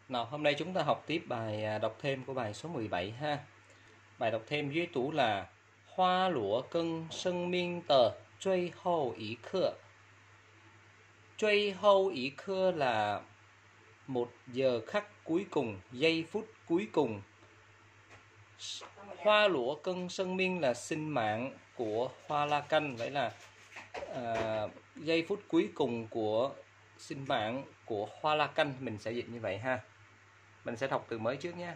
Nào, hôm nay chúng ta học tiếp bài đọc thêm của bài số 17 ha. Bài đọc thêm dưới tủ là Hoa lúa cân sinh minh tờ truy hậu ý khơ. Truy hậu ý khơ là 1 giờ khắc cuối cùng, giây phút cuối cùng. Hoa lúa cân sinh minh là sinh mạng của hoa la canh, vậy là giây phút cuối cùng của sinh mạng của hoa la canh, mình sẽ dịch như vậy ha. Mình sẽ đọc từ mới trước nhé.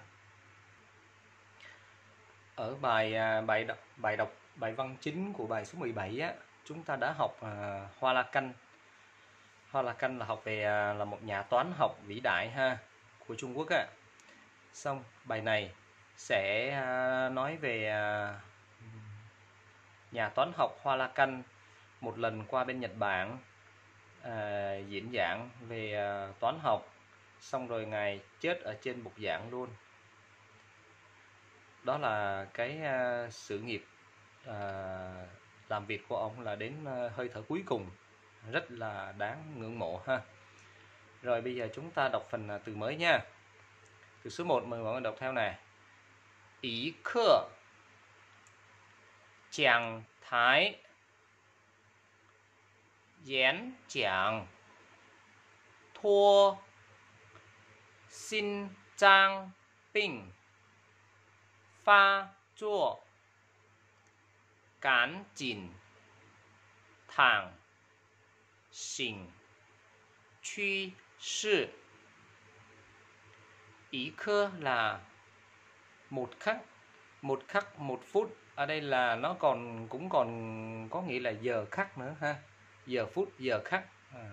Ở bài văn chính của bài số 17 á, chúng ta đã học Hoa La Canh. Hoa La Canh là học về là một nhà toán học vĩ đại ha của Trung Quốc á. Xong bài này sẽ nói về nhà toán học Hoa La Canh một lần qua bên Nhật Bản diễn giảng về toán học, xong rồi ngài chết ở trên bục giảng luôn. Đó là cái sự nghiệp làm việc của ông là đến hơi thở cuối cùng, rất là đáng ngưỡng mộ ha. Rồi bây giờ chúng ta đọc phần từ mới nha. Từ số 1 mời mọi người đọc theo này. Ý khơ giảng thái diễn giảng thua xin trang bệnh phát作赶紧躺醒趋势。Ý khơ là 1 khắc, 1 khắc 1 phút. Ở đây là nó cũng còn có nghĩa là giờ khắc nữa ha. Giờ phút, giờ khắc,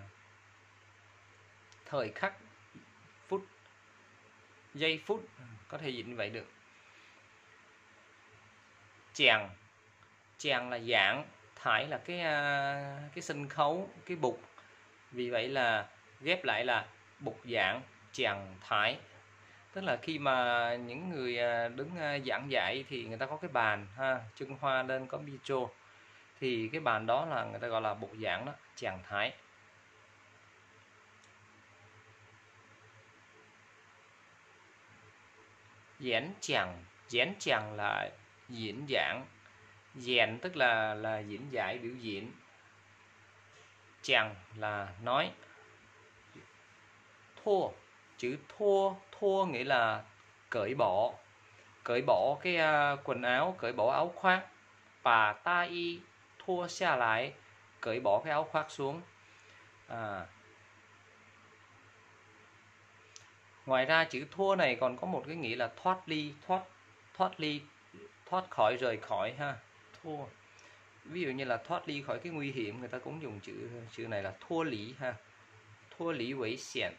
thời khắc, phút, giây phút, có thể dịch như vậy được. Chàng là giảng, thải là cái sân khấu, cái bục. Vì vậy là ghép lại là bục giảng, chàng thải. Tức là khi mà những người đứng giảng dạy thì người ta có cái bàn ha, trưng hoa lên có micro, thì cái bàn đó là người ta gọi là bục giảng đó, chàng thái. Diễn chàng là diễn giảng, diễn tức là diễn giải biểu diễn, chàng là nói. Thua, chữ thua nghĩa là cởi bỏ cái quần áo, cởi bỏ áo khoác. Bà ta y thua xa lại, cởi bỏ cái áo khoác xuống. Ngoài ra chữ thua này còn có một cái nghĩa là thoát khỏi, rời khỏi ha. Thua, ví dụ như là thoát ly khỏi cái nguy hiểm, người ta cũng dùng chữ này là thua lý ha. Thua lý危险.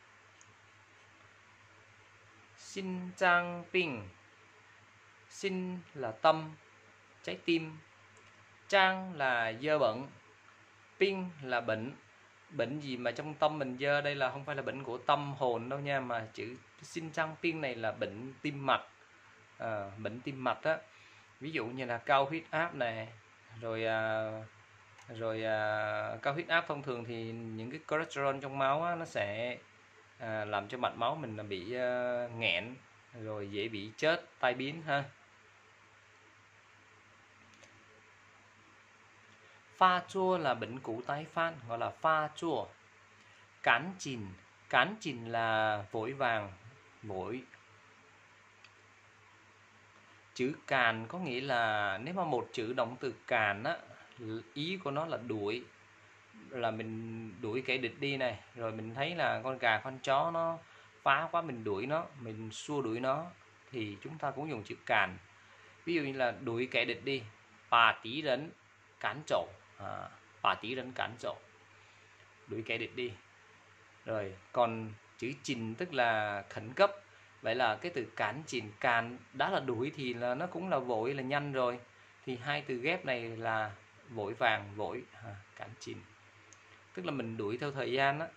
Xin trang bệnh, xin là tâm, trái tim, trang là dơ bẩn, bệnh là bệnh. Bệnh gì mà trong tâm mình dơ, đây là không phải là bệnh của tâm hồn đâu nha, mà chữ xin trang bệnh này là bệnh tim mạch. Bệnh tim mạch á, ví dụ như là cao huyết áp này, rồi cao huyết áp thông thường thì những cái cholesterol trong máu á, nó sẽ làm cho mạch máu mình bị nghẹn, rồi dễ bị chết, tai biến ha. Pha chua là bệnh cũ tái phát, gọi là pha chua. Cán chìn là vội vàng, vội. Chữ càn có nghĩa là, nếu mà một chữ động từ càn á, ý của nó là đuổi, là mình đuổi kẻ địch đi này, rồi mình thấy là con gà con chó nó phá quá, mình đuổi nó, mình xua đuổi nó, thì chúng ta cũng dùng chữ càn. Ví dụ như là đuổi kẻ địch đi, bà tí rấn cản trộn, bà tí rấn cản trộn, đuổi kẻ địch đi. Rồi còn chữ chìn tức là khẩn cấp. Vậy là cái từ cản chìn, càn đã là đuổi thì là nó cũng là vội, là nhanh rồi, thì hai từ ghép này là vội vàng, vội, cản chìn, tức là mình đuổi theo thời gian á.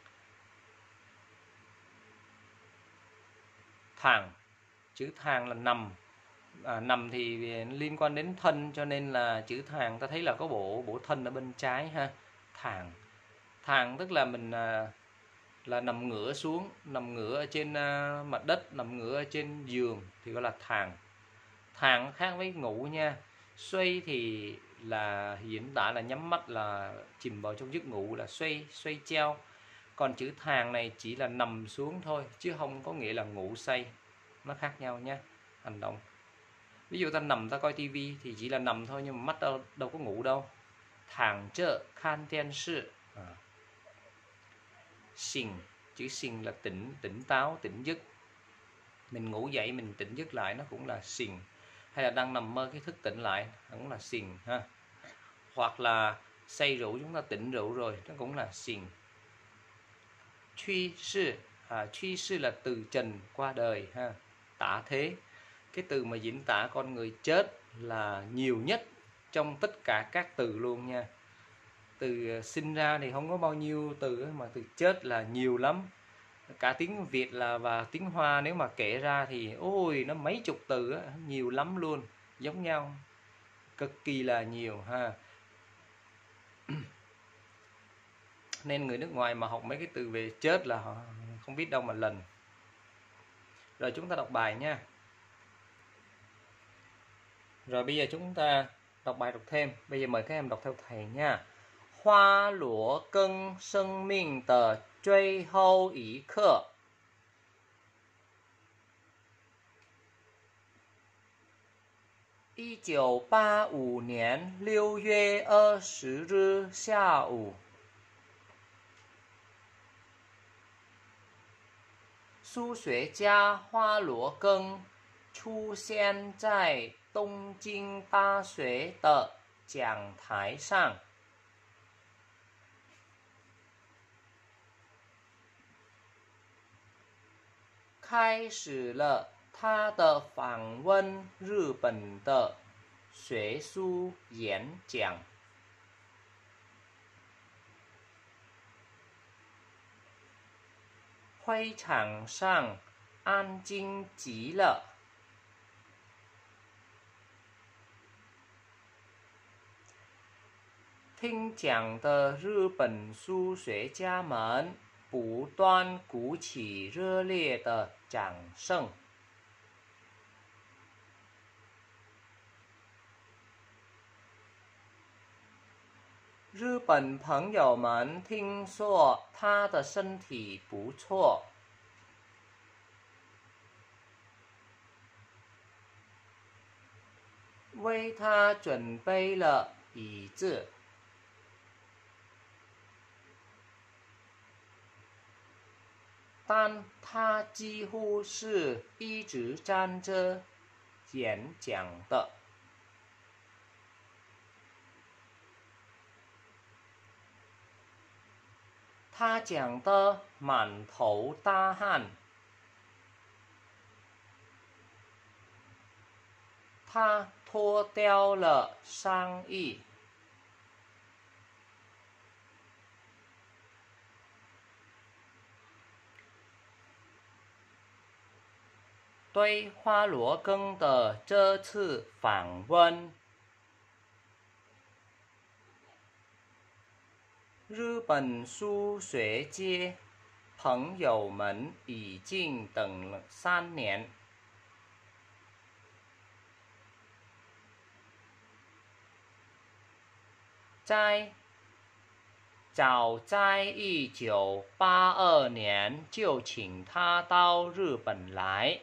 Thàng, chữ thàng là nằm. Nằm thì liên quan đến thân, cho nên là chữ thàng ta thấy là có bộ thân ở bên trái ha. Thàng tức là mình là nằm ngửa xuống, nằm ngửa ở trên mặt đất, nằm ngửa ở trên giường thì gọi là thàn. Thàn khác với ngủ nha. Xoay thì là diễn tả là nhắm mắt, là chìm vào trong giấc ngủ, là xoay treo. Còn chữ thàn này chỉ là nằm xuống thôi, chứ không có nghĩa là ngủ say. Nó khác nhau nha, hành động. Ví dụ ta nằm ta coi tivi thì chỉ là nằm thôi, nhưng mà mắt đâu có ngủ đâu. Thẳng trợ khan tiên sự. Xình, chữ xình là tỉnh táo, tỉnh giấc. Mình ngủ dậy mình tỉnh giấc lại nó cũng là xình. Hay là đang nằm mơ cái thức tỉnh lại cũng là xình ha. Hoặc là say rượu, chúng ta tỉnh rượu rồi nó cũng là xình. Truy sư, truy sư là từ trần qua đời ha, tả thế. Cái từ mà diễn tả con người chết là nhiều nhất trong tất cả các từ luôn nha. Từ sinh ra thì không có bao nhiêu từ, mà từ chết là nhiều lắm. Cả tiếng Việt và tiếng Hoa nếu mà kể ra thì ôi nó mấy chục từ á, nhiều lắm luôn, giống nhau, cực kỳ là nhiều ha. Nên người nước ngoài mà học mấy cái từ về chết là họ không biết đâu mà lần. Rồi chúng ta đọc bài nha. Rồi bây giờ chúng ta đọc bài đọc thêm. Bây giờ mời các em đọc theo thầy nha. Hoa lúa cân sinh mệnh的最后一刻。1985年6月20日下午，数学家花罗根出现在东京大学的讲台上。开始了他的访问日本的学术演讲。会场上安静极了。听讲的日本数学家们不断鼓起热烈的掌声。日本朋友们听说他的身体不错，为他准备了椅子。但他几乎是一直站着演讲的。他讲得满头大汗。他脱掉了上衣。对花罗根的这次访问，日本数学界朋友们已经等了3年。早在1982年就请他到日本来。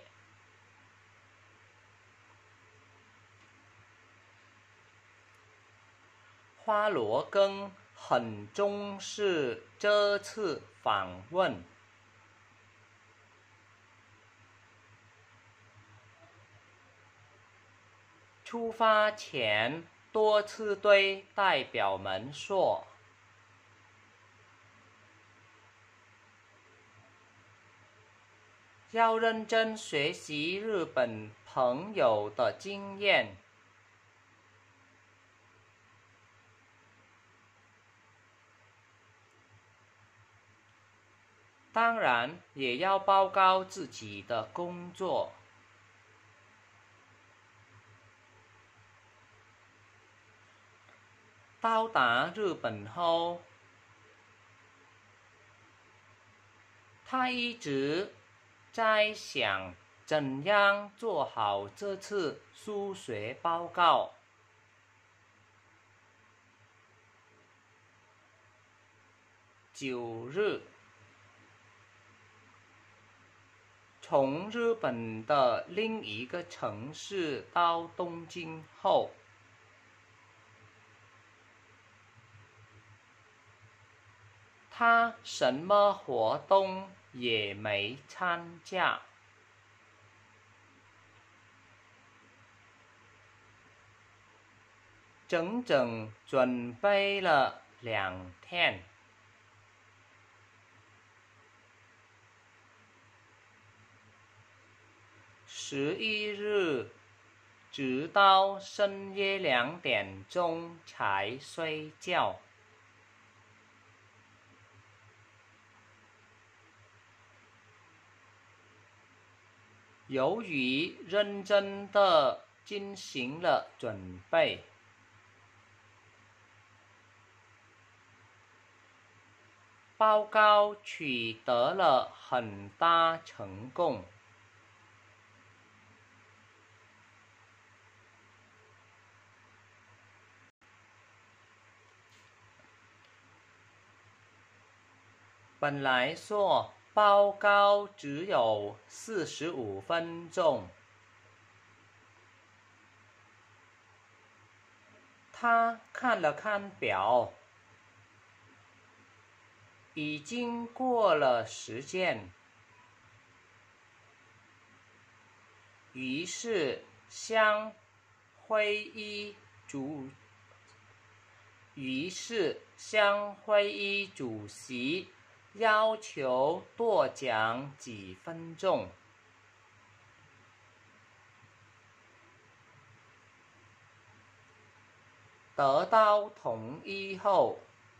花罗根很重视这次访问。出发前多次对代表们说，要认真学习日本朋友的经验。当然也要报告自己的工作。到达日本后， 他一直在想怎样做好这次数学报告。9日，从日本的另一个城市到东京后，他什么活动也没参加。整整准备了2天。11日，直到深夜2点钟才睡觉。由于认真地进行了准备，报告取得了很大成功。本来说报告只有45分钟，他看了看表，已经过了时间，于是向会议主席要求多讲几分钟。得到同意后，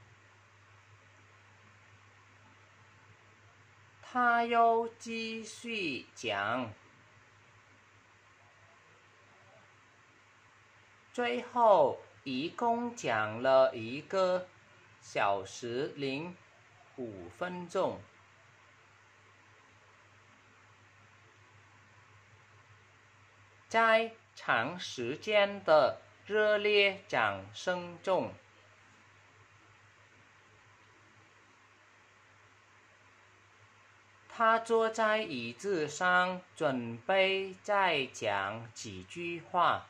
他又继续讲，最后一共讲了1个小时0.5分钟。在长时间的热烈掌声中，他坐在椅子上，准备再讲几句话。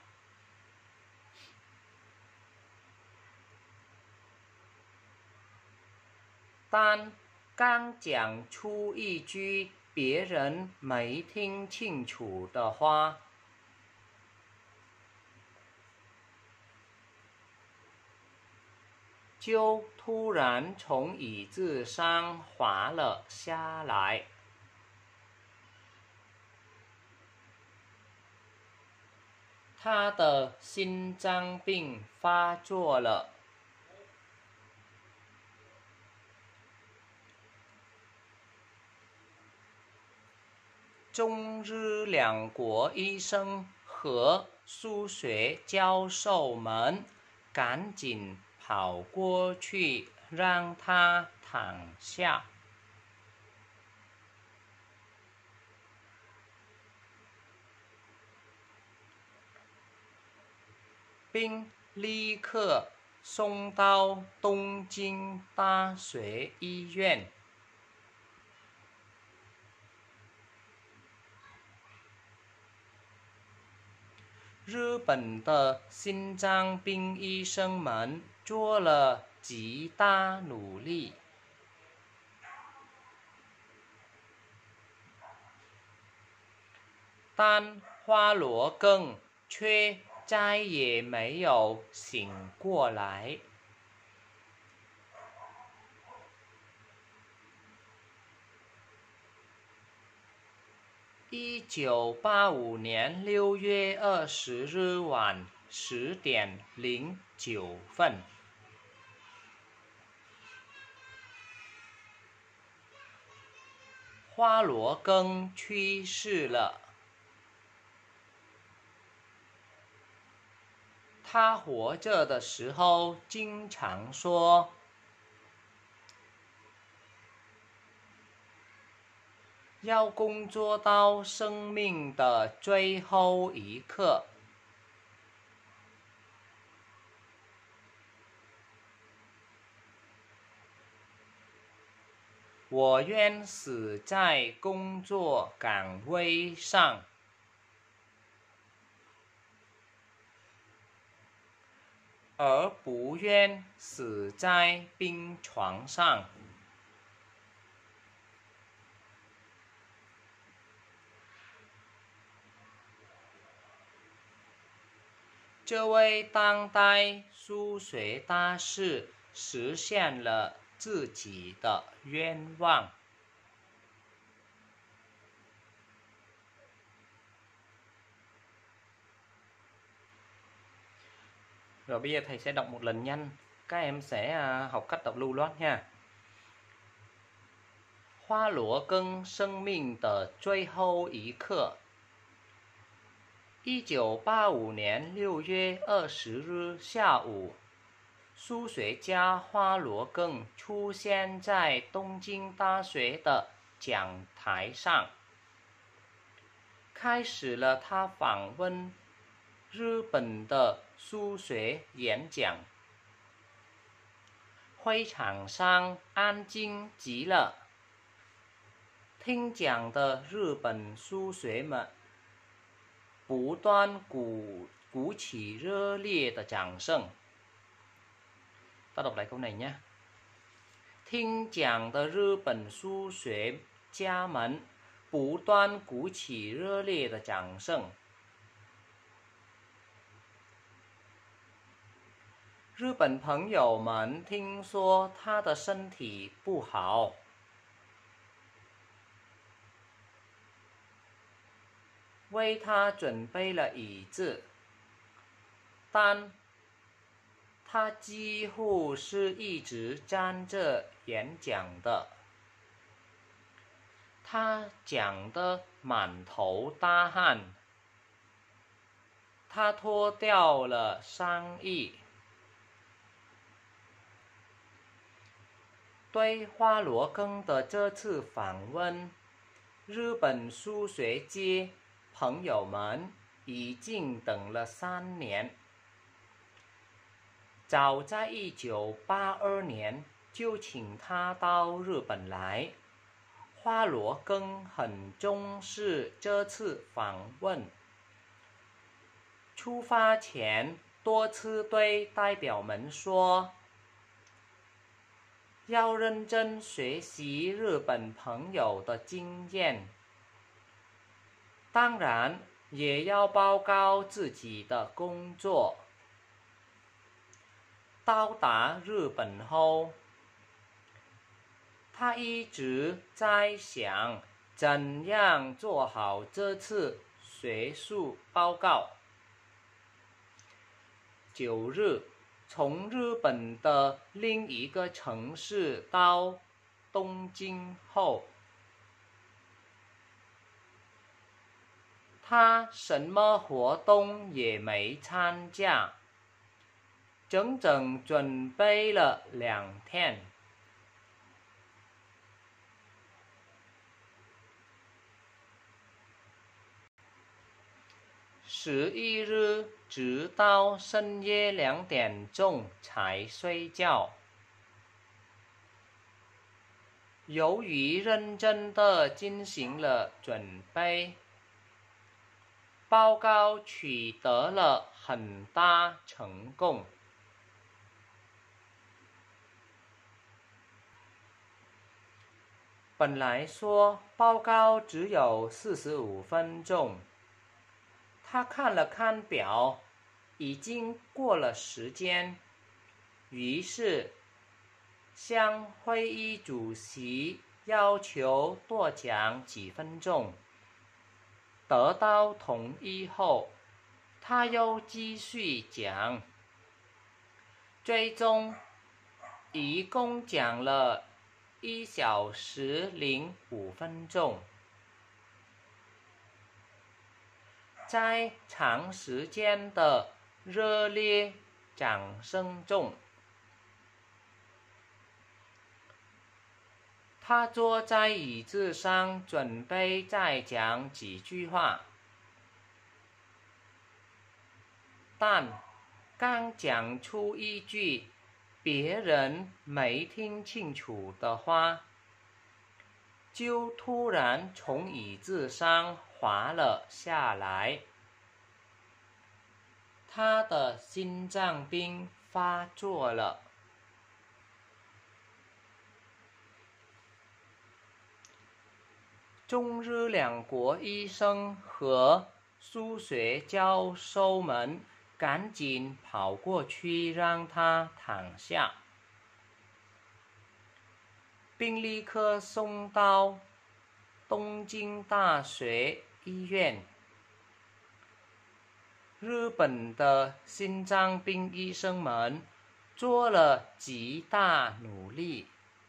但刚讲出一句别人没听清楚的话，就突然从椅子上滑了下来。他的心脏病发作了。中日两国医生和数学教授们赶紧跑过去让他躺下，并立刻送到东京大学医院。日本的心脏病医生们做了极大努力，但花罗更却再也没有醒过来。1985年6月20日晚10点09分，花罗更去世了。他活着的时候经常说： 要工作到生命的最后一刻。我愿死在工作岗位上，而不愿死在病床上。这位当代数学大师实现了自己的愿望。Rồi bây giờ thầy sẽ đọc một lần nhanh. Các em sẽ học cách đọc lưu loát nha. 花罗庚生命的最后一刻。1985年6月20日下午，数学家花罗庚出现在东京大学的讲台上，开始了他访问日本的数学演讲。会场上安静极了，听讲的日本数学们不断鼓起热烈的掌声。Ta đọc lại câu này nhé. 听讲的日本数学家们不断鼓起热烈的掌声。日本朋友们听说他的身体不好，为他准备了椅子，但他几乎是一直站着演讲的。他讲得满头大汗，他脱掉了上衣。对花罗庚的这次访问，日本数学界朋友们已经等了3年。早在1982年就请他到日本来。花罗庚很重视这次访问，出发前多次对代表们说，要认真学习日本朋友的经验，当然也要报告自己的工作。到达日本后，他一直在想怎样做好这次学术报告。9日，从日本的另一个城市到东京后，他什么活动也没参加，整整准备了2天。11日直到深夜2点钟才睡觉。由于认真地进行了准备，报告取得了很大成功。本来说报告只有45分钟，他看了看表，已经过了时间，于是向会议主席要求多讲几分钟。得到同意后，他又继续讲，最终一共讲了1小时05分钟。在长时间的热烈掌声中， 他坐在椅子上，准备再讲几句话，但刚讲出一句别人没听清楚的话，就突然从椅子上滑了下来。他的心脏病发作了。中日两国医生和数学教授们赶紧跑过去让他躺下，并立刻送到东京大学医院。日本的心脏病医生们做了极大努力，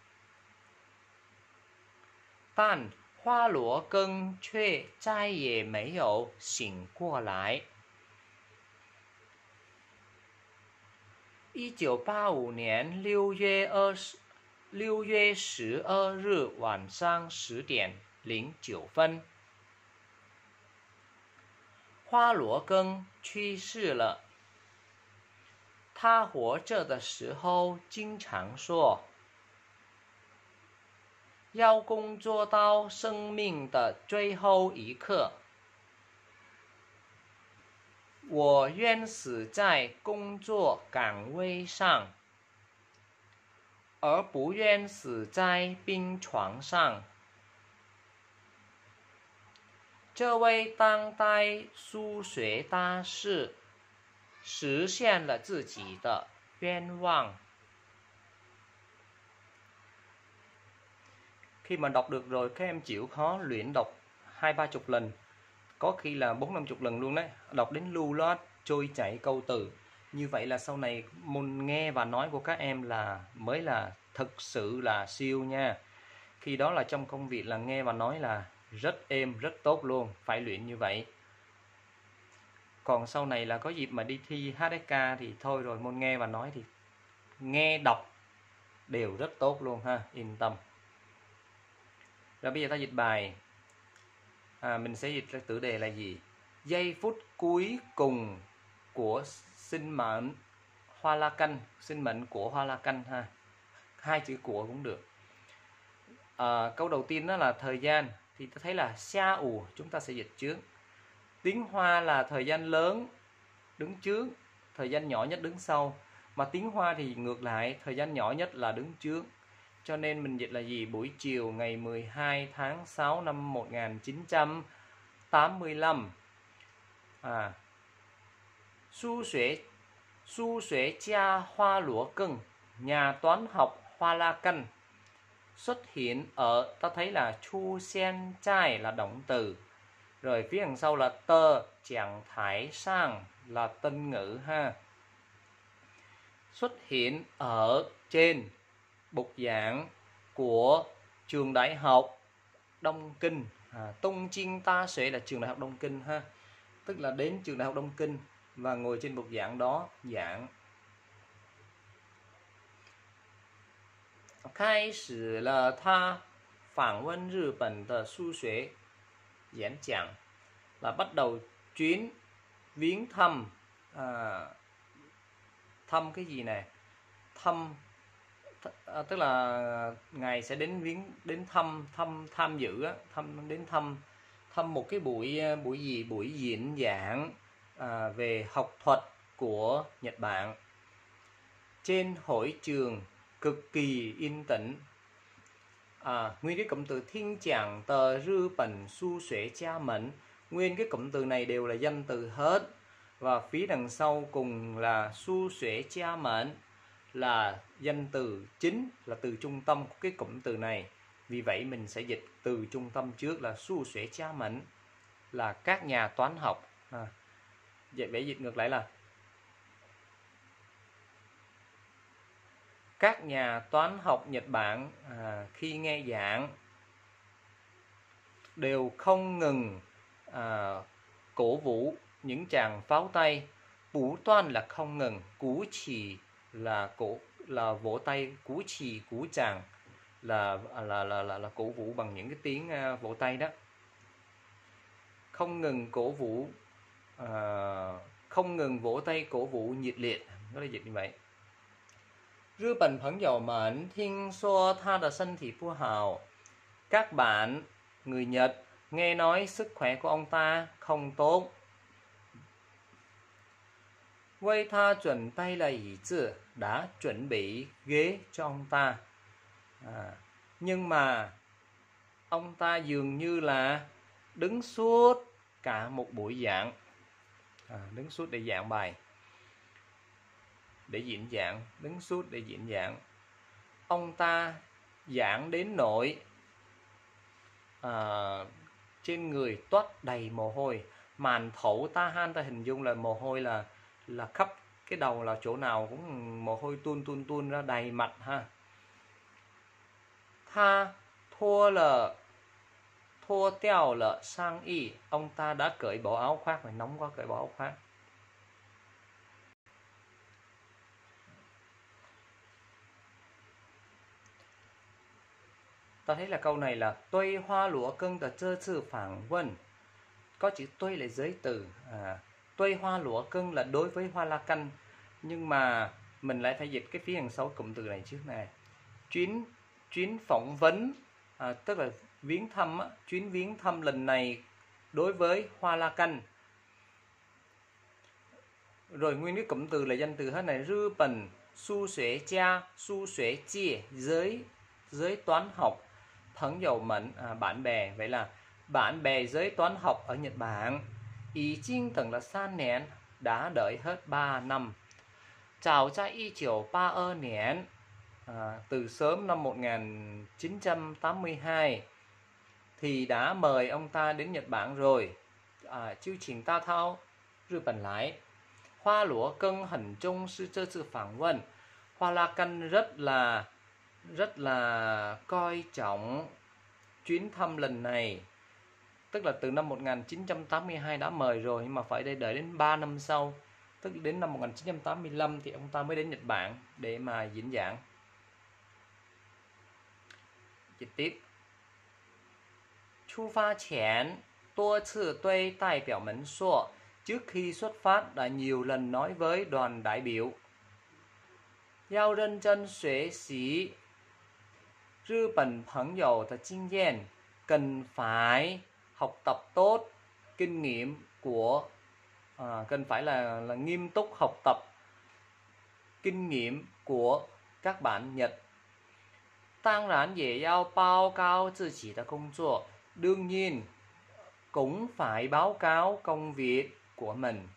但花罗根却再也没有醒过来。1985年6月12日晚上10点09分，花罗根去世了。他活着的时候经常说，要工作到生命的最后一刻。我愿死在工作岗位上，而不愿死在病床上。这位当代数学大师实现了自己的愿望. Khi mà đọc được rồi, các em chịu khó luyện đọc 20-30 lần, có khi là 40-50 lần luôn đấy. Đọc đến lưu loát, trôi chảy câu từ. Như vậy là sau này môn nghe và nói của các em mới là thực sự là siêu nha. Khi đó là trong công việc là nghe và nói là rất êm, rất tốt luôn. Phải luyện như vậy. Còn sau này là có dịp mà đi thi HSK thì thôi rồi, môn nghe và nói thì nghe đọc đều rất tốt luôn ha, yên tâm. Rồi bây giờ ta dịch bài. Mình sẽ dịch ra tựa đề là gì? Giây phút cuối cùng của sinh mệnh Hoa La Canh, sinh mệnh của Hoa La Canh ha. 2 chữ của cũng được. Câu đầu tiên đó là thời gian, thì ta thấy là xa ù, chúng ta sẽ dịch trước. Tiếng Hoa là thời gian lớn đứng trước, thời gian nhỏ nhất đứng sau. Mà tiếng Hoa thì ngược lại, thời gian nhỏ nhất là đứng trước. Cho nên mình dịch là gì? Buổi chiều ngày 12 tháng 6 năm 1985. Su xuế gia Hoa Lúa Cưng, nhà toán học Hoa La Canh, xuất hiện ở, ta thấy là chu sen trai là động từ. Rồi phía đằng sau là tờ trạng thái sang là tân ngữ ha. Xuất hiện ở trên bục giảng của trường đại học Đông Kinh. Tông Chiên Ta Sẽ là trường đại học Đông Kinh ha. Tức là đến trường đại học Đông Kinh và ngồi trên bục giảng đó giảng. 开始了他访问日本的数学演讲, là bắt đầu chuyến viếng thăm. Thăm cái gì này? Tức là ngài sẽ đến tham dự á, thăm một cái buổi diễn giảng về học thuật của Nhật Bản trên hội trường cực kỳ yên tĩnh. Nguyên cái cụm từ thiên chẳng tờ rư bẩn su xuế cha mẫn, nguyên cái cụm từ này đều là danh từ hết, và phía đằng sau cùng là su xuế cha mẫn là danh từ chính, là từ trung tâm của cái cụm từ này. Vì vậy mình sẽ dịch từ trung tâm trước là su xuế cha mẫn là các nhà toán học. Vậy dịch ngược lại là các nhà toán học Nhật Bản khi nghe giảng đều không ngừng cổ vũ những chàng pháo tay. Bú toan là không ngừng, cú chỉ là vỗ tay, cú chỉ cú chàng là cổ vũ bằng những cái tiếng vỗ tay đó. Không ngừng cổ vũ, không ngừng vỗ tay cổ vũ nhiệt liệt, nó là dịch như vậy. 日本朋友们听说他的身体不好. Các bạn người Nhật nghe nói sức khỏe của ông ta không tốt. 为他准备了椅子, đã chuẩn bị ghế cho ông ta. Nhưng mà ông ta dường như là đứng suốt cả một buổi giảng. Đứng suốt để giảng bài, để diễn giảng, đứng suốt để diễn giảng. Ông ta giảng đến nỗi trên người toát đầy mồ hôi. Màn thấu ta han, ta hình dung là mồ hôi là khắp cái đầu, là chỗ nào cũng mồ hôi tuôn ra đầy mặt ha. Tha thua đeo lợ sang y, ông ta đã cởi bỏ áo khoác, phải nóng quá cởi bỏ áo khoác. Ta thấy là câu này là Tôi Hoa Lúa Cưng的这次访问, có chữ tôi là giới từ. Tôi Hoa Lúa Cưng là đối với Hoa La Canh, nhưng mà mình lại phải dịch cái phía đằng sau cụm từ này trước này. Chuyến phỏng vấn, tức là viếng thăm, chuyến viếng thăm lần này đối với Hoa La Canh. Rồi nguyên cái cụm từ là danh từ hết này. Nhật Bản su xuế gia, su xuế chia, giới toán học.朋友们, bạn bè. Vậy là bạn bè giới toán học ở Nhật Bản. Ý chinh tầng là 3 年, đã đợi hết 3 năm. Chào在1982 年, từ sớm năm 1982 thì đã mời ông ta đến Nhật Bản rồi. Chiêu trình ta thao Nhật Bản lại. Hoa Lúa Cưng hẳn trung sư chơ sự phỏng vấn. Hoa La Canh rất là coi trọng chuyến thăm lần này. Tức là từ năm 1982 đã mời rồi, nhưng mà phải đợi đến 3 năm sau. Tức đến năm 1985 thì ông ta mới đến Nhật Bản để mà diễn giảng. Dịch tiếp. 出发前多次对代表们说, trước khi xuất phát đã nhiều lần nói với đoàn đại biểu. 要认真学习日本朋友的经验, cần phải học tập tốt kinh nghiệm của, cần phải là nghiêm túc học tập kinh nghiệm của các bạn Nhật. 当然也要报告自己的工作, đương nhiên cũng phải báo cáo công việc của mình.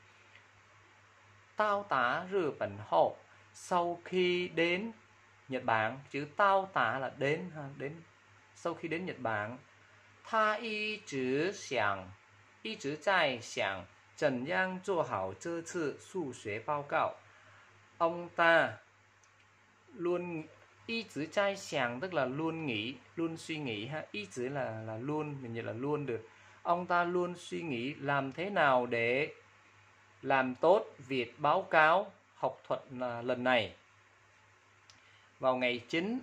到达日本后, sau khi đến Nhật Bản, chữ tao tả là đến, sau khi đến Nhật Bản. 他一直在想怎样做好这次数学报告. Ông ta luôn ý chữ trai sàng, tức là luôn nghĩ, luôn suy nghĩ ha. Ý chữ là luôn, mình dịch là luôn được. Ông ta luôn suy nghĩ làm thế nào để làm tốt việc báo cáo học thuật lần này. Vào ngày 9,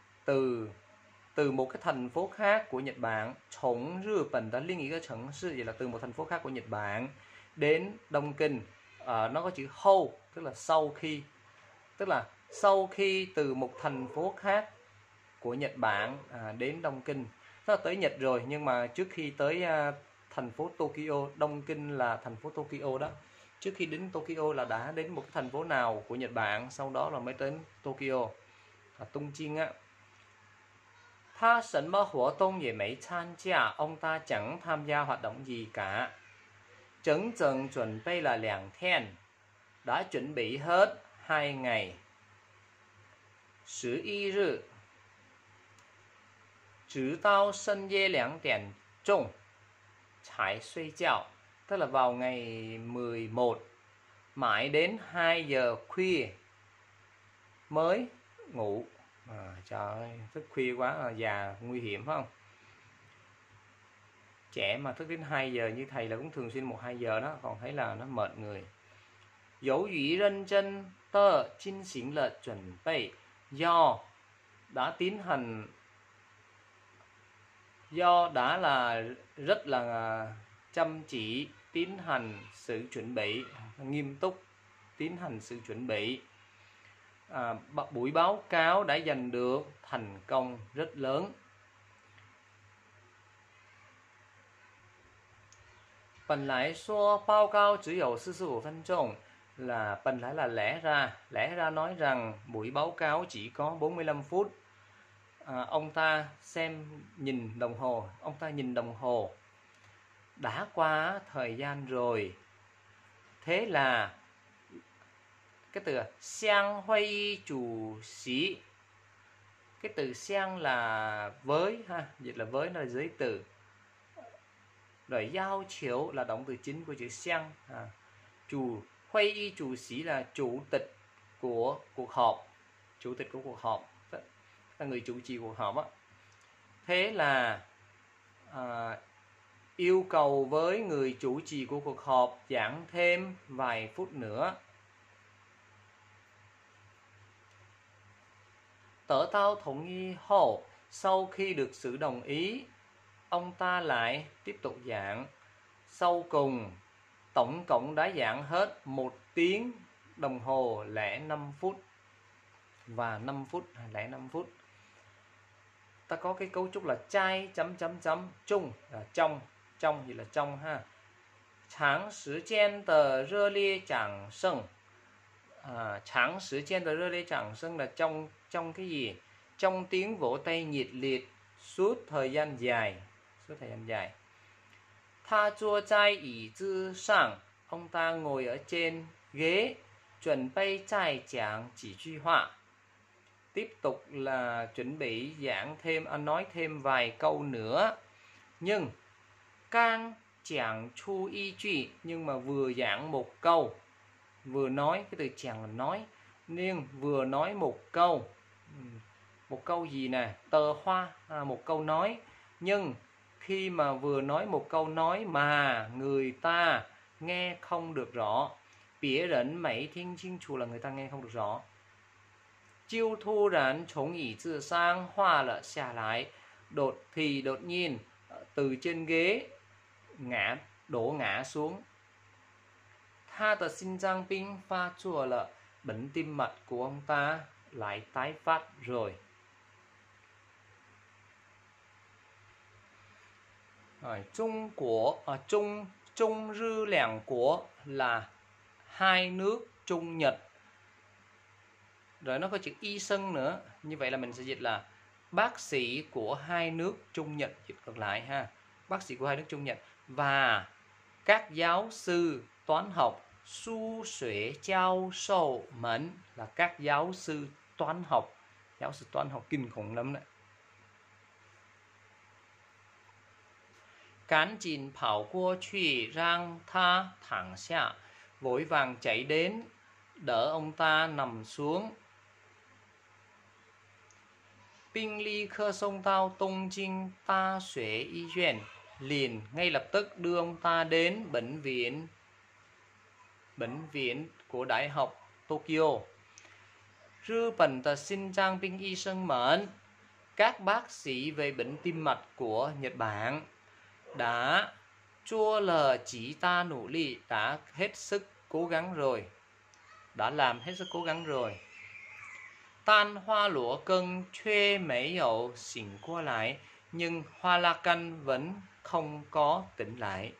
từ một cái thành phố khác của Nhật Bản, Chổng Nhật Bản đã liên nghĩa cái城市, vậy là từ một thành phố khác của Nhật Bản đến Đông Kinh. Nó có chữ hou, tức là sau khi, tức là sau khi từ một thành phố khác của Nhật Bản đến Đông Kinh. Nó tới Nhật rồi, nhưng mà trước khi tới thành phố Tokyo, Đông Kinh là thành phố Tokyo đó. Trước khi đến Tokyo là đã đến một thành phố nào của Nhật Bản, sau đó là mới đến Tokyo. Tung Chiên á. Tha sẩn mơ hoạt động也没参加, ông ta chẳng tham gia hoạt động gì cả.整整chuẩn bị là 2 天, đã chuẩn bị hết 2 ngày. 11日, 直到深夜2点钟才睡觉, tức là vào ngày 11, mãi đến 2 giờ khuya mới ngủ. Trời ơi, thức khuya quá là già nguy hiểm phải không? Trẻ mà thức đến 2 giờ như thầy là cũng thường xuyên 1-2 giờ đó, còn thấy là nó mệt người. 由于认真的进行了准备, do đã tiến hành, do đã là rất là chăm chỉ tiến hành sự chuẩn bị, nghiêm túc tiến hành sự chuẩn bị, buổi báo cáo đã giành được thành công rất lớn. Bản lại số báo cáo chỉ có 45 phân钟, là bản lại là lẽ ra nói rằng buổi báo cáo chỉ có 45 phút. Ông ta nhìn đồng hồ, đã qua thời gian rồi. Thế là cái từ xiang huy chủ sĩ, cái từ xiang là với ha, dịch là với, nó là giới từ. Rồi giao chiếu là động từ chính của chữ xiang. Huy y chủ sĩ là chủ tịch của cuộc họp, là người chủ trì cuộc họp á. Thế là yêu cầu với người chủ trì của cuộc họp giảng thêm vài phút nữa. Tở tao thống y hậu, sau khi được sự đồng ý, ông ta lại tiếp tục giảng. Sau cùng, tổng cộng đã giảng hết 1 tiếng đồng hồ lẻ 5 phút và 5 phút lẻ 5 phút. Ta có cái cấu trúc là trai chấm chấm chấm chung là trong gì là trong ha. Tráng thời gian de热烈掌声. Tráng thời gian de热烈掌声là trong cái gì? Trong tiếng vỗ tay nhiệt liệt suốt thời gian dài. Tha zhuo zai ỷ zhi sang, ông ta ngồi ở trên ghế, chuẩn bị zai giảng几句话. Tiếp tục là chuẩn bị giảng thêm, nói thêm vài câu nữa. Nhưng càng giảng chu y truy, nhưng mà vừa giảng một câu, vừa nói, cái từ giảng là nói, nhưng vừa nói một câu gì nè, tờ hoa, một câu nói. Nhưng khi mà vừa nói một câu nói mà người ta nghe không được rõ, bìa rỉnh mấy thiên chính chủ là người ta nghe không được rõ. Chiêu thu rán chống ỷ zì sang hoa lợ xả lại, đột nhiên từ trên ghế đổ ngã xuống. Tha tờ xin giang binh pha chùa lợ, bệnh tim mạch của ông ta lại tái phát rồi. Trung Rư Làng Quốc là hai nước Trung Nhật. Rồi nó có chữ y sân nữa. Như vậy là mình sẽ dịch là bác sĩ của hai nước Trung Nhật, dịch ngược lại ha. Bác sĩ của hai nước Trung Nhật và các giáo sư toán học su xuế giáo sầu mẫn, là các giáo sư toán học. Giáo sư toán học kinh khủng lắm đấy. Cán chìn phảo qua truy rang tha thẳng xạ, vội vàng chạy đến đỡ ông ta nằm xuống. Binh ly khơ sông tao Tông Trinh ta xuế y viện, liền ngay lập tức đưa ông ta đến bệnh viện của Đại học Tokyo. Rư bẩn tờ xin trang binh y sân mẫn, các bác sĩ về bệnh tim mạch của Nhật Bản đã chua lờ chỉ ta nỗ lực, đã hết sức cố gắng rồi, đã làm hết sức cố gắng rồi. Tan hoa lúa cân thuê mấy dậu xỉn qua lại, nhưng hoa la căn vẫn không có tỉnh lại.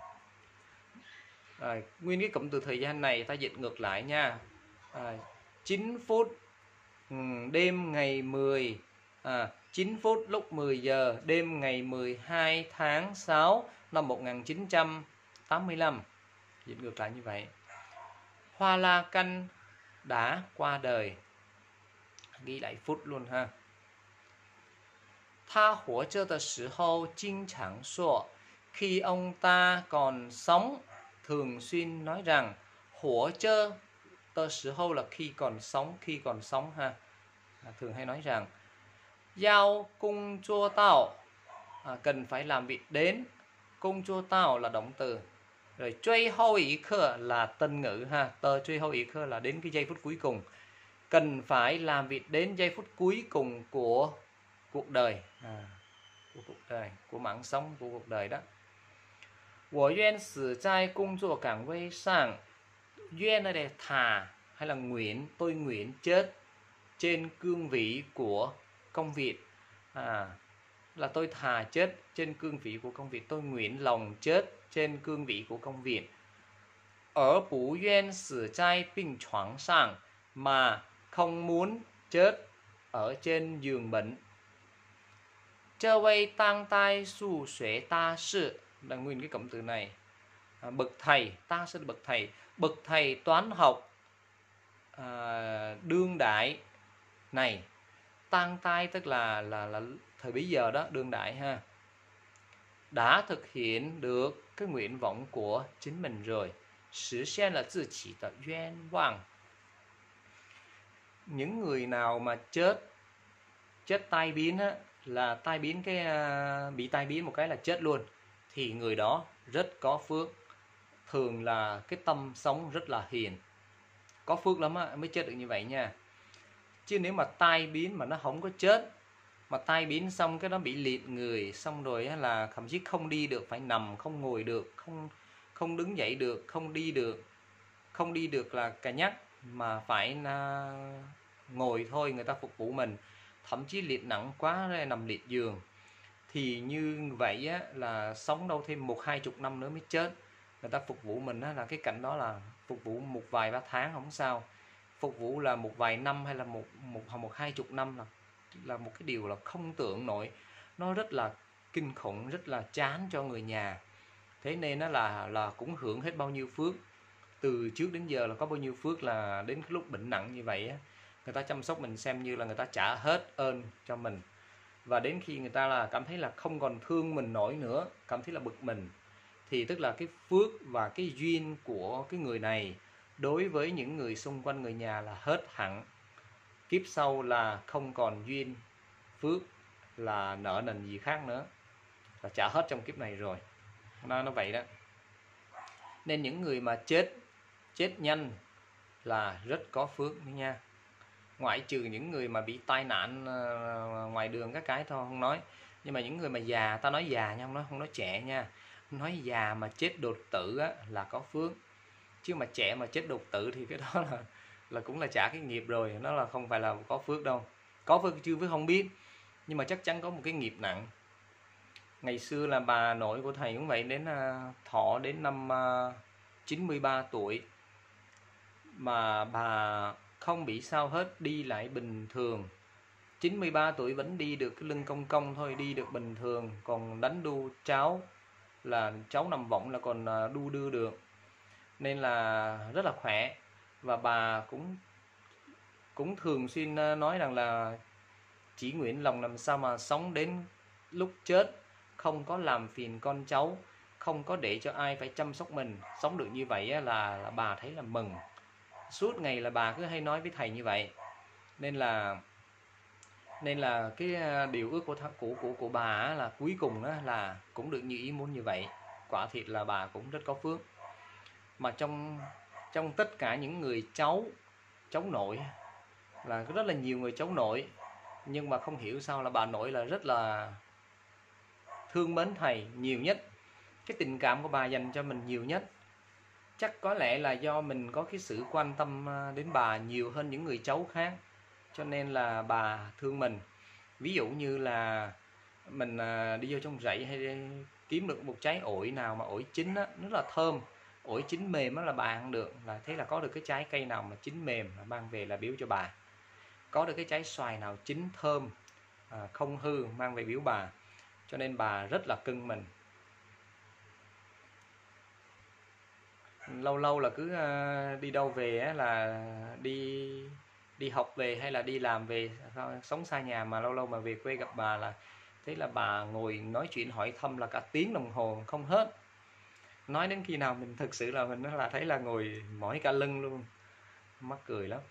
Nguyên cái cụm từ thời gian này ta dịch ngược lại nha. 9 phút đêm ngày 10, 9 phút lúc 10 giờ đêm ngày 12 tháng 6 năm 1985. Dịch ngược lại như vậy. Hoa la căn đã qua đời. Ghi lại phút luôn ha. Tha hỏa chơ tờ sử hâu kinh chẳng sổ, khi ông ta còn sống thường xuyên nói rằng hỏa chơ tờ sử hâu là khi còn sống ha. Thường hay nói rằng giao cung chua tao, cần phải làm việc đến. Cung chua tao là động từ. Rồi truy hâu ý khơ là tân ngữ ha. Tờ truy hâu ý khơ là đến cái giây phút cuối cùng. cần phải làm việc đến giây phút cuối cùng của cuộc đời, của cuộc đời, của mạng sống, của cuộc đời đó. 我愿死在工作岗位上. Duyên ở đây thà hay là nguyện, tôi nguyện chết trên cương vị của công việc. Là tôi thà chết trên cương vị của công việc, tôi nguyện lòng chết trên cương vị của công việc. Ở bù duyên xử trai bệnh床上, mà không muốn chết ở trên giường bệnh. Chơ vây tăng tai su xuế ta sự, là nguyên cái cụm từ này. Bậc thầy, ta sẽ bậc thầy toán học đương đại này. Tăng tai tức là thời bấy giờ đó, đương đại ha, đã thực hiện được cái nguyện vọng của chính mình rồi.实hiện là tự chỉ的愿望. Những người nào mà chết tai biến á, là tai biến cái bị tai biến một cái là chết luôn, thì người đó rất có phước. Thường là cái tâm sống rất là hiền, có phước lắm á, mới chết được như vậy nha. Chứ nếu mà tai biến mà nó không có chết, mà tai biến xong cái nó bị liệt người, xong rồi là thậm chí không đi được, phải nằm, không ngồi được, không đứng dậy được, không đi được là cà nhắc, mà phải ngồi thôi, người ta phục vụ mình, thậm chí liệt nặng quá nằm liệt giường, thì như vậy á, là sống đâu thêm 1-20 năm nữa mới chết. Người ta phục vụ mình á, là cái cảnh đó là phục vụ một vài ba tháng không sao, phục vụ là một vài năm hay là một 20 năm là một cái điều là không tưởng nổi. Nó rất là kinh khủng, rất là chán cho người nhà. Thế nên nó là cũng hưởng hết bao nhiêu phước từ trước đến giờ, là có bao nhiêu phước, là đến cái lúc bệnh nặng như vậy á, người ta chăm sóc mình xem như là người ta trả hết ơn cho mình. Và đến khi người ta là cảm thấy là không còn thương mình nổi nữa, cảm thấy là bực mình, thì tức là cái phước và cái duyên của cái người này đối với những người xung quanh, người nhà là hết hẳn. Kiếp sau là không còn duyên phước, là nợ nần gì khác nữa, là trả hết trong kiếp này rồi. Nó vậy đó. Nên những người mà chết nhanh là rất có phước nha. Ngoại trừ những người mà bị tai nạn ngoài đường các cái thôi không nói. Nhưng mà những người mà già, ta nói già nha, không nói trẻ nha. Nói già mà chết đột tử á, là có phước. Chứ mà trẻ mà chết đột tử thì cái đó là cũng là trả cái nghiệp rồi. Nó là không phải là có phước đâu. Có phước chưa với không biết, nhưng mà chắc chắn có một cái nghiệp nặng. Ngày xưa là bà nội của thầy cũng vậy, đến thọ đến năm 93 tuổi mà bà không bị sao hết, đi lại bình thường. 93 tuổi vẫn đi được cái lưng cong cong thôi, đi được bình thường, còn đánh đu cháu, là cháu nằm võng là còn đu đưa được. Nên là rất là khỏe. Và bà cũng thường xuyên nói rằng là chỉ nguyện lòng làm sao mà sống đến lúc chết, không có làm phiền con cháu, không có để cho ai phải chăm sóc mình. Sống được như vậy là bà thấy là mừng. Suốt ngày là bà cứ hay nói với thầy như vậy. Nên là cái điều ước của bà là cuối cùng là cũng được như ý muốn như vậy. Quả thiệt là bà cũng rất có phước. Mà trong tất cả những người cháu nội là rất là nhiều người cháu nội, nhưng mà không hiểu sao là bà nội là rất là thương mến thầy nhiều nhất. Cái tình cảm của bà dành cho mình nhiều nhất. Chắc có lẽ là do mình có cái sự quan tâm đến bà nhiều hơn những người cháu khác, cho nên là bà thương mình. Ví dụ như là mình đi vô trong rẫy hay kiếm được một trái ổi nào mà ổi chín á, rất là thơm, ổi chín mềm á là bà ăn được, là thế là có được cái trái cây nào mà chín mềm là mang về là biếu cho bà. Có được cái trái xoài nào chín thơm không hư mang về biếu bà. Cho nên bà rất là cưng mình. Lâu lâu là cứ đi đâu về là đi học về hay là đi làm về, sống xa nhà mà lâu lâu mà về quê gặp bà là thấy là bà ngồi nói chuyện hỏi thăm là cả tiếng đồng hồ không hết. Nói đến khi nào mình thực sự là mình là thấy là ngồi mỏi cả lưng luôn, mắc cười lắm.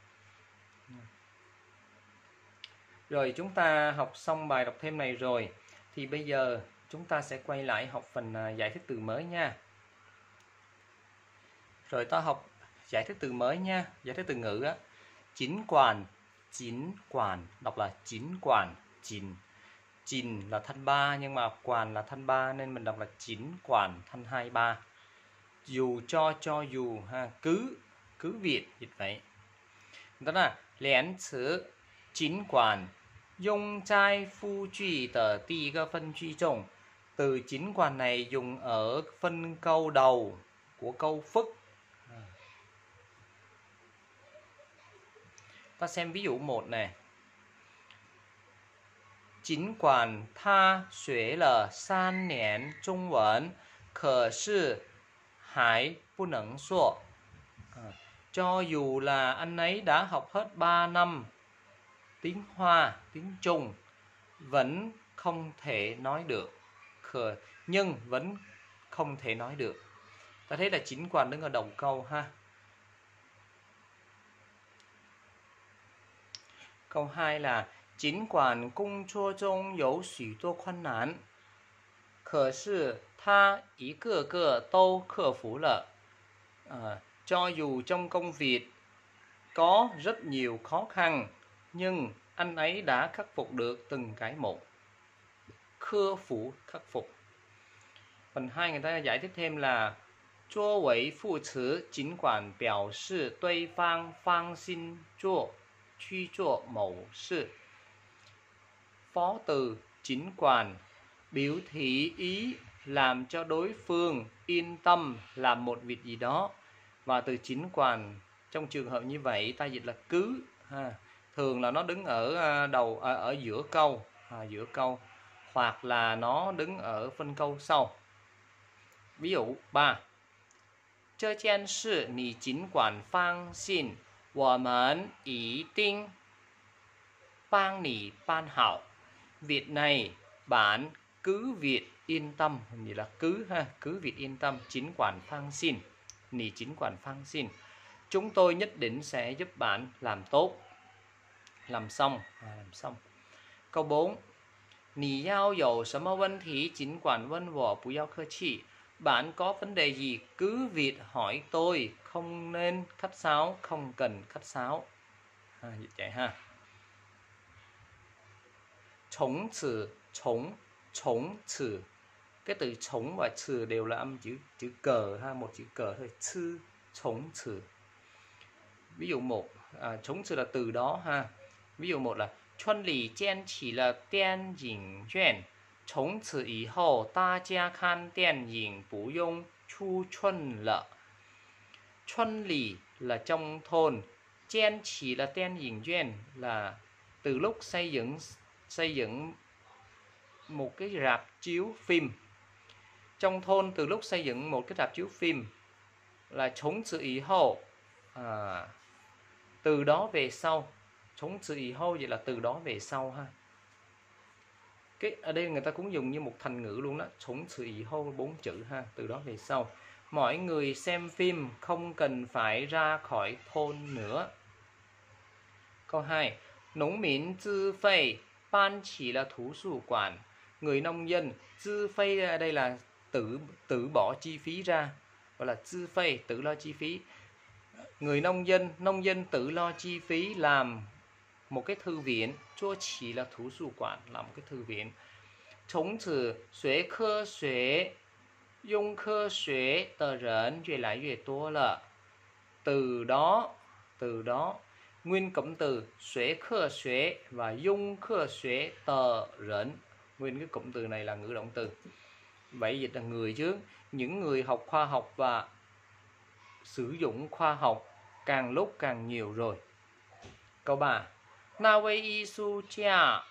Rồi chúng ta học xong bài đọc thêm này rồi, thì bây giờ chúng ta sẽ quay lại học phần giải thích từ mới nha. Rồi ta học giải thích từ mới nha, giải thích từ ngữ á. Chính quản, đọc là chính quản, Chìn là thanh ba nhưng mà quản là thanh ba nên mình đọc là chính quản thanh hai ba. Dù cho dù ha, cứ việc dịch vậy. Đó là liễn cử chính quản dùng在复句的第一个分句中. Từ chính quản này dùng ở phân câu đầu của câu phức. Ta xem ví dụ 1 này. 尽管他学了3年中文，可是还不能说. Cho dù là anh ấy đã học hết 3 năm tiếng Hoa, tiếng Trung, vẫn không thể nói được. Nhưng vẫn không thể nói được. Ta thấy là chính quản đứng ở đầu câu ha. Câu 2 là 尽管工作中有许多困难，可是他一个个都克服了. Cho dù trong công việc có rất nhiều khó khăn, nhưng anh ấy đã khắc phục được từng cái một. Khắc phục. Phần 2 người ta giải thích thêm là 作为副词尽管表示对方放心去做某事. Phó từ chính quản biểu thị ý làm cho đối phương yên tâm làm một việc gì đó. Và từ chính quản trong trường hợp như vậy ta dịch là cứ ha. Thường là nó đứng ở đầu ở giữa câu hoặc là nó đứng ở phân câu sau. Ví dụ 3. 这件事你尽管放心，我们一定帮你办好. Việc này bạn cứ việc yên tâm, như là cứ ha, cứ việc yên tâm. Chính quản phang xin, nì chính quản phang xin. Chúng tôi nhất định sẽ giúp bạn làm tốt, làm xong. Câu 4. 你要有什么问题尽管问我，不要客气. Bạn có vấn đề gì cứ việc hỏi tôi, không nên khách sáo, không cần khách sáo. Dịch vậy ha. Chống chữ. Cái từ chống và chữ đều là âm chữ cờ ha, một chữ cờ thôi. Chữ, chống chữ. Ví dụ 1, chống chữ là từ đó ha. Ví dụ 1 là 村里建起了电影院，从此以后大家看电影不用出村了. 村里 là trong thôn, 建起了电影院 là từ lúc xây dựng một cái rạp chiếu phim. Trong thôn từ lúc xây dựng một cái rạp chiếu phim là chống sự ý hậu, từ đó về sau. Chống sự ý hậu vậy là từ đó về sau ha. Cái ở đây người ta cũng dùng như một thành ngữ luôn đó. Chống sự ý hậu 4 chữ ha, từ đó về sau. Mọi người xem phim không cần phải ra khỏi thôn nữa. Câu 2. 农民自费搬起了图书馆. Người nông dân, tự phê ở đây là tự bỏ chi phí ra, gọi là tự phê, tự lo chi phí. Người nông dân tự lo chi phí làm một cái thư viện, cho chỉ là图书馆, làm một cái thư viện. 从此学科学用科学的人越来越多了. Từ đó nguyên cụm từ 学科学 và 用科学的人. Nguyên cái cụm từ này là ngữ động từ. Vậy dịch là người chứ. Những người học khoa học và sử dụng khoa học càng lúc càng nhiều rồi. Câu 3. 那位艺术家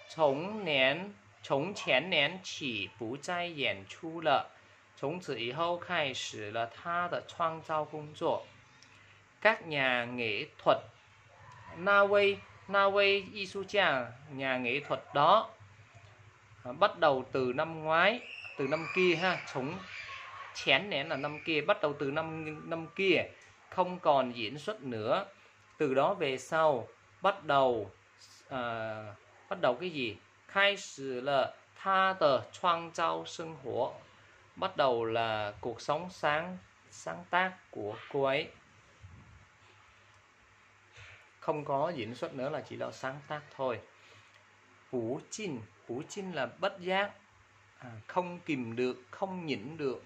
从前年起不再演出了，从此以后开始了他的创造工作. Các nhà nghệ thuật, Na Wei艺术家, nhà nghệ thuật đó, bắt đầu từ năm ngoái, từ năm kia ha, chống chén nén là năm kia, bắt đầu từ năm kia, không còn diễn xuất nữa. Từ đó về sau, bắt đầu cái gì? Khai sử là tha tờ创造生活, bắt đầu là cuộc sống sáng tác của cô ấy. không có diễn xuất nữa, là chỉ là sáng tác thôi. Bú chinh là bất giác, không kìm được, không nhịn được.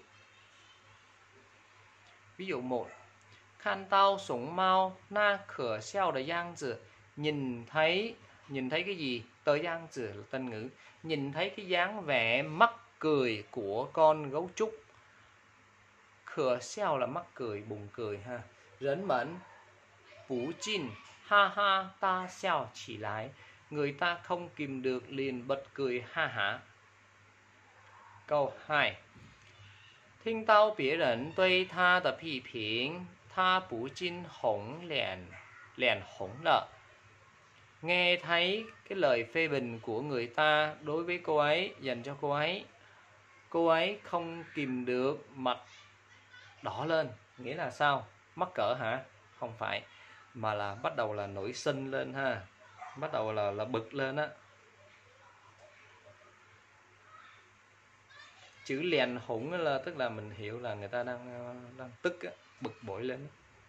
Ví dụ 1. Khan tao sủng mau na khở xiao de yang zi. Nhìn thấy cái gì? Tờ yang zi là tân ngữ. Nhìn thấy cái dáng vẻ mắc cười của con gấu trúc. Khở xiao là mắc cười, buồn cười ha. Rấn mẫn bú chinh ha ha ta xiao chỉ lại. Người ta không kìm được liền bật cười ha hả. Câu 2. 听到别人对他的批评，他不禁脸红了。Nghe thấy cái lời phê bình của người ta đối với cô ấy, dành cho cô ấy không kìm được mặt đỏ lên. Nghĩa là sao? Mắc cỡ hả? Không phải, mà là bắt đầu là nổi sinh lên ha, bắt đầu là bực lên á. Chữ lèn hủng là tức là mình hiểu là người ta đang tức á, bực bội lên.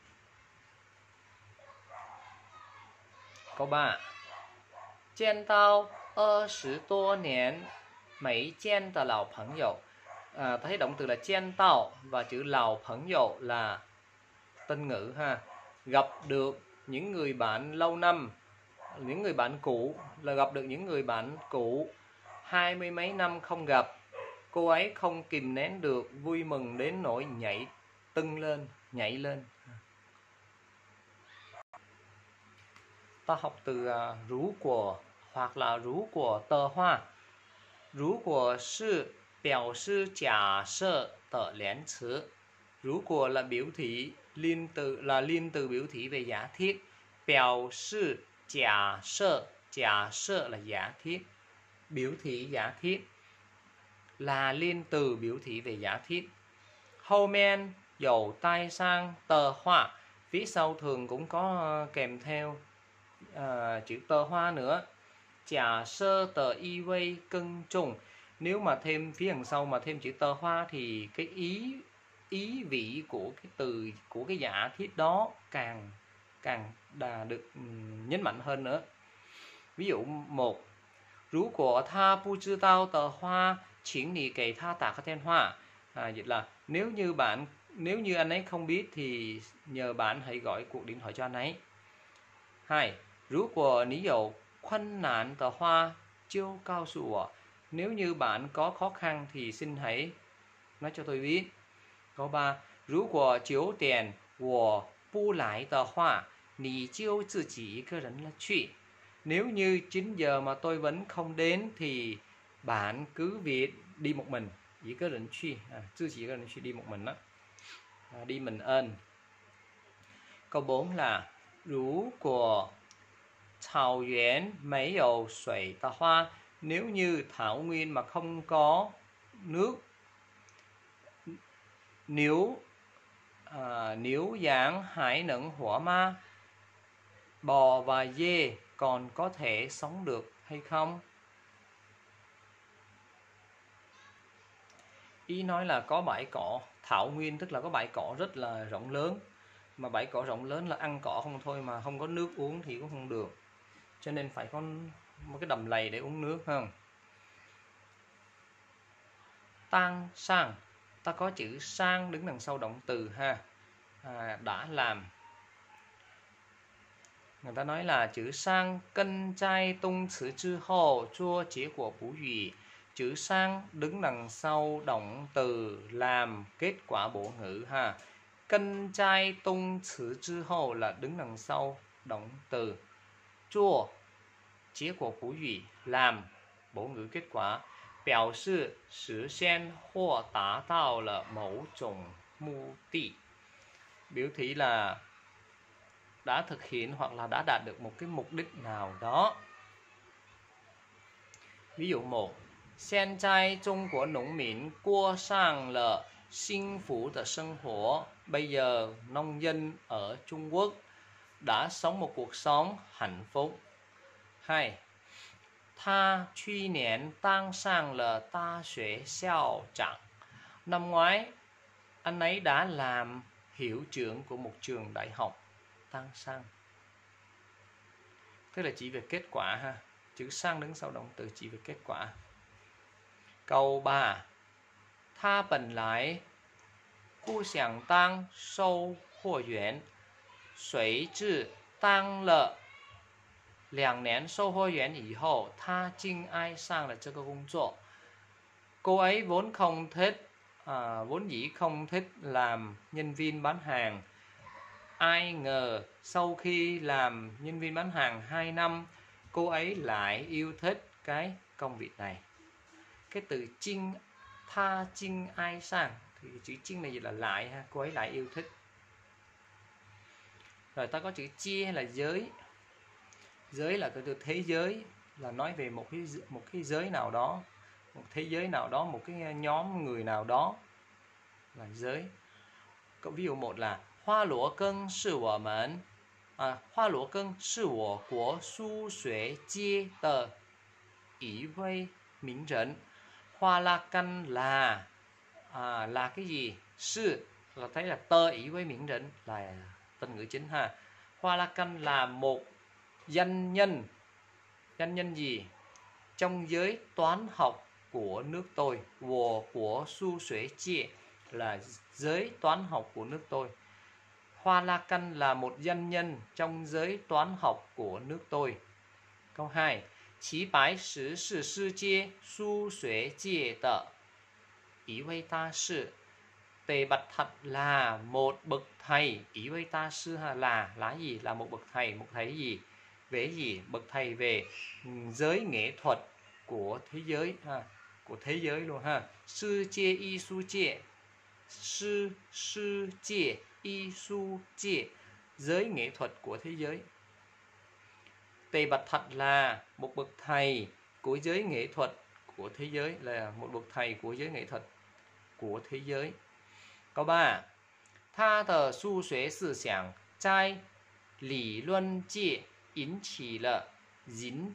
Câu 3. 见到20多年没见的老朋友. Thấy động từ là chen tao và chữ lào phẫn dậu là tân ngữ ha. Gặp được những người bạn lâu năm, những người bạn cũ, là gặp được những người bạn cũ 20 mấy năm không gặp. Cô ấy không kìm nén được vui mừng đến nỗi nhảy lên. Ta học từ rú của hoặc là rú của tờ hoa. Rú của sư biểu sư giả sơ tờ lén词. Rú của là biểu thị liên từ biểu thị về giả thiết. Biểu sư giả sơ là giả thiết, biểu thị giả thiết, là liên từ biểu thị về giả thiết. Hậu men dầu tai sang tờ hoa. Phía sau thường cũng có kèm theo chữ tờ hoa nữa. Giả sơ tờ y vây cân trùng. Nếu mà thêm phía đằng sau mà thêm chữ tờ hoa thì cái ý vị của cái từ, của cái giả thiết đó càng được nhấn mạnh hơn nữa. Ví dụ 1. 如果他不知道的话，请你给他打个电话. Dịch là nếu như anh ấy không biết thì nhờ bạn hãy gọi cuộc điện thoại cho anh ấy. 2. 如果你有困难的话，就告诉我. Nếu như bạn có khó khăn thì xin hãy nói cho tôi biết. Câu 3. 如果9点我不来的话，你就自己一个人去. Nếu như 9 giờ mà tôi vẫn không đến thì bạn cứ việc đi một mình. Chỉ có định truy, chỉ có định truy đi một mình đó. Đi mình ơn. Câu 4 là 如果草原没有水的话, nếu như thảo nguyên mà không có nước. Nếu giảng hải nẫn hỏa ma, bò và dê còn có thể sống được hay không? Ý nói là có bãi cỏ, thảo nguyên tức là có bãi cỏ rất là rộng lớn. Mà bãi cỏ rộng lớn là ăn cỏ không thôi, mà không có nước uống thì cũng không được. Cho nên phải có một cái đầm lầy để uống nước không? Tăng sang, ta có chữ sang đứng đằng sau động từ ha. Đã làm. Người ta nói là chữ sang cân trai tung词之后做结果补语. Chữ sang đứng đằng sau động từ làm kết quả bổ ngữ ha. Cân trai tung词之后 là đứng đằng sau động từ. Chua kết quả bổ ngữ, làm bổ ngữ kết quả. Biểu示实现或达到了某种目的. Biểu thị là đã thực hiện hoặc là đã đạt được một cái mục đích nào đó. Ví dụ 1. 现在中国农民过上了幸福的生活. Bây giờ nông dân ở Trung Quốc đã sống một cuộc sống hạnh phúc. 2. 他去年当上了大学校长. Năm ngoái anh ấy đã làm hiệu trưởng của một trường đại học. Tăng sang. tức là chỉ về kết quả ha. Chữ sang đứng sau động từ chỉ về kết quả. Câu 3. Tha本来不想当售货员，谁知当了2年售货员以后，他竟爱上了这个工作. Cô ấy vốn không thích, vốn dĩ không thích làm nhân viên bán hàng. Ai ngờ sau khi làm nhân viên bán hàng 2 năm, cô ấy lại yêu thích cái công việc này. Cái từ chinh, tha chinh ai sang, thì chữ chinh này là lại ha, cô ấy lại yêu thích. Rồi ta có chữ chia hay là giới. Giới là cái từ thế giới, là nói về một cái giới nào đó, một thế giới nào đó, một cái nhóm người nào đó là giới. Câu ví dụ 1 là Hoa lúa cân是我们花罗根是我国书学界的一位名人. Hoa la canh là cái gì? Sư là thấy là tơ ý với miễn rỉnh là tên ngữ chính ha. Hoa la canh là một danh nhân. Danh nhân gì? Trong giới toán học của nước tôi. Của su xuế chia là giới toán học của nước tôi. Hoa la canh là một danh nhân trong giới toán học của nước tôi. Câu 2. Chí bái sử是世界数学界的一位大师. Tề Bạch Thạch là một bậc thầy. Ý với ta sư là gì? Là một bậc thầy. Một thầy gì? Về gì? Bậc thầy về giới nghệ thuật của thế giới ha. Của thế giới luôn ha. Sư界艺术界. Sư界艺术界. Giới nghệ thuật của thế giới. Tề Bạch Thạch là một bậc thầy của giới nghệ thuật của thế giới. Là một bậc thầy của giới nghệ thuật của thế giới. Câu 3. 他的数学思想在理论界引起了引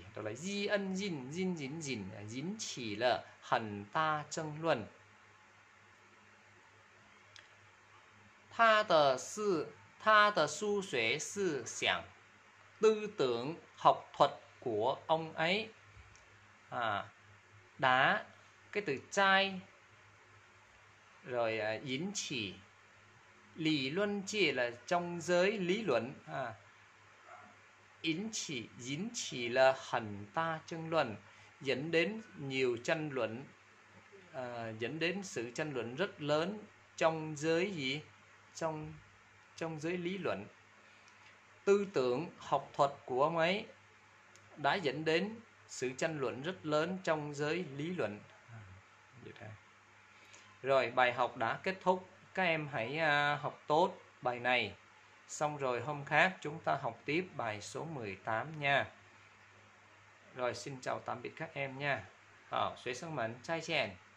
起了很大争论. 他的数学思想, tư tưởng học thuật của ông ấy đã, cái từ trai rồi yến chỉ. Lý luận chia là trong giới lý luận. Yến chỉ là hẳn ta tranh luận, dẫn đến nhiều tranh luận, dẫn đến sự tranh luận rất lớn trong giới gì? Trong giới lý luận. Tư tưởng học thuật của ông ấy đã dẫn đến sự tranh luận rất lớn trong giới lý luận. Rồi bài học đã kết thúc. Các em hãy học tốt bài này. Xong rồi hôm khác chúng ta học tiếp bài số 18 nha. Rồi xin chào tạm biệt các em nha. 好，学生们再见。